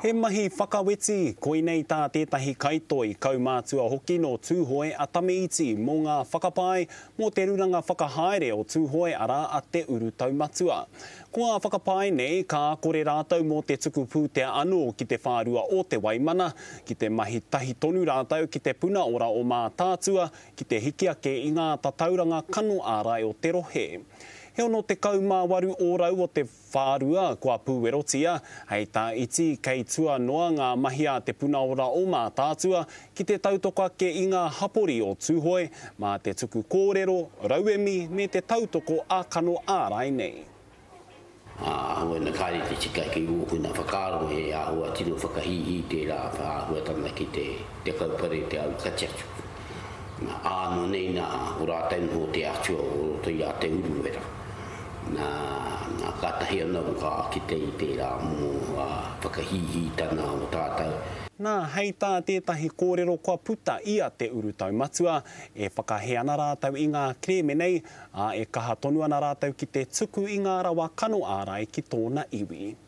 He mahi whakaweti, ko inei tā tētahi kaitoi kaumātua hoki no Tūhoe a Tame Iti mō ngā whakapai mō te ruranga whakahaere o Tūhoe Ora a te Uru Taumatua. Ko ngā whakapai nei, ka kore rātau mō te tuku pūtea anō ki te whārua o te Waimana, ki te mahi tahi tonu rātau ki te Puna Ora o Mataatua, ki te hikiake i ngā tatauranga kano ārai o te rohe. He ono te kaumāwaru ōrau o te whārua kua pūwerotia, hei tā iti kei tua noa ngā mahi a te Puna Ora o Mataatua ki te tautoko ke i ngā hapori o Tūhoe, mā te tuku kōrero, rauemi me te tautoko a kano ārai nei. Ahua na kāre te tika ki uhu na whakaro he ahua tino whakahihi te rā whaahua tana ki te kaupare te au katiatu. Āno nei nā ora tauho te atua o roto i a te uruwera. Nā kātahi ana o kā ki te i te rā mō whakahihi tana o tātou. Nā hei tā tētahi kōrero kua puta i a te Uru Taumatua, e whakahe ana rātau i ngā kreme nei, e kaha tonu ana rātau ki te tuku i ngā rawa kano ārai ki tōna iwi.